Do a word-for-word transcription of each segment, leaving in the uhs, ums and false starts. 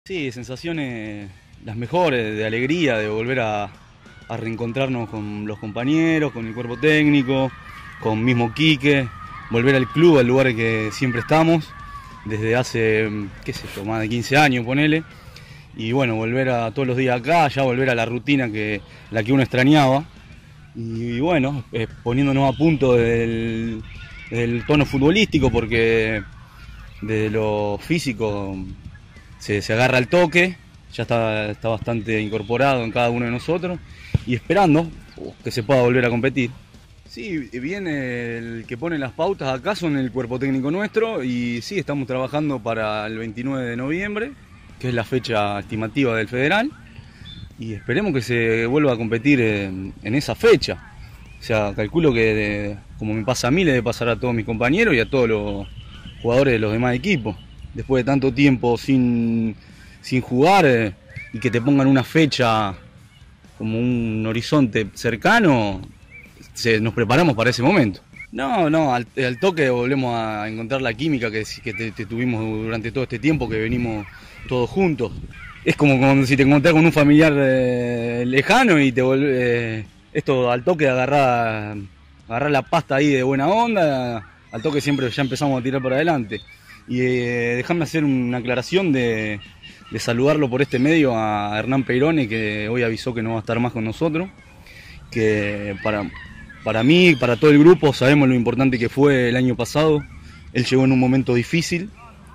Sí, sensaciones las mejores, de alegría, de volver a, a reencontrarnos con los compañeros, con el cuerpo técnico, con mismo Quique, volver al club, al lugar en que siempre estamos, desde hace, qué sé yo, más de quince años, ponele. Y bueno, volver a todos los días acá, ya volver a la rutina que la que uno extrañaba. Y bueno, eh, poniéndonos a punto del, del tono futbolístico, porque de lo físico se, se agarra el toque, ya está, está bastante incorporado en cada uno de nosotros, y esperando que se pueda volver a competir. Sí, bien, el que pone las pautas acá son el cuerpo técnico nuestro, y sí, estamos trabajando para el veintinueve de noviembre, que es la fecha estimativa del federal, y esperemos que se vuelva a competir en, en esa fecha. O sea, calculo que, de, como me pasa a mí, le debe pasar a todos mis compañeros y a todos los jugadores de los demás equipos. Después de tanto tiempo sin, sin jugar eh, y que te pongan una fecha como un horizonte cercano, se, nos preparamos para ese momento. No, no, al, al toque volvemos a encontrar la química que, que te, te tuvimos durante todo este tiempo que venimos todos juntos. Es como, como si te encontrás con un familiar eh, lejano y te volvés, eh, esto al toque de agarrar, agarrar la pasta ahí de buena onda, al toque siempre ya empezamos a tirar para adelante. Y eh, déjame hacer una aclaración de, de saludarlo por este medio a Hernán Peirone, que hoy avisó que no va a estar más con nosotros, que para, para mí, para todo el grupo, sabemos lo importante que fue el año pasado. Él llegó en un momento difícil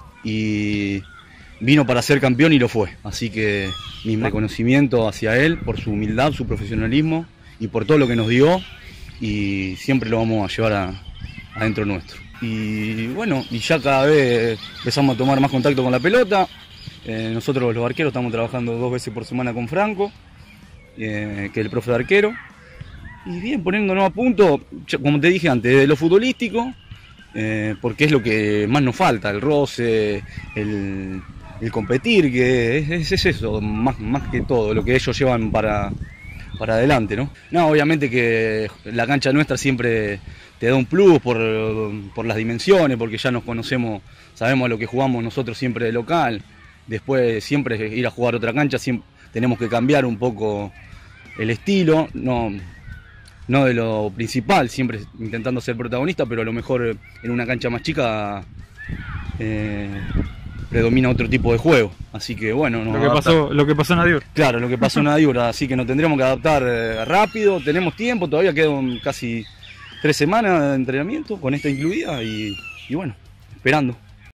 y vino para ser campeón y lo fue, así que mi reconocimiento hacia él por su humildad, su profesionalismo y por todo lo que nos dio, y siempre lo vamos a llevar a, adentro nuestro. Y bueno, y ya cada vez empezamos a tomar más contacto con la pelota. Eh, nosotros los arqueros estamos trabajando dos veces por semana con Franco, eh, que es el profe de arquero, y bien, poniéndonos a punto, como te dije antes, de lo futbolístico, eh, porque es lo que más nos falta, el roce, el... el competir, que es, es eso, más, más que todo, lo que ellos llevan para, para adelante, ¿no? No, obviamente que la cancha nuestra siempre te da un plus por, por las dimensiones, porque ya nos conocemos, sabemos a lo que jugamos nosotros siempre de local. Después siempre ir a jugar a otra cancha, siempre tenemos que cambiar un poco el estilo, no, no de lo principal, siempre intentando ser protagonista, pero a lo mejor en una cancha más chica eh, predomina otro tipo de juego, así que bueno, lo que pasó, lo que pasó en Adiur. Claro, lo que pasó en Adiur, así que nos tendremos que adaptar eh, rápido, tenemos tiempo, todavía quedan casi tres semanas de entrenamiento, con esta incluida, y, y bueno, esperando.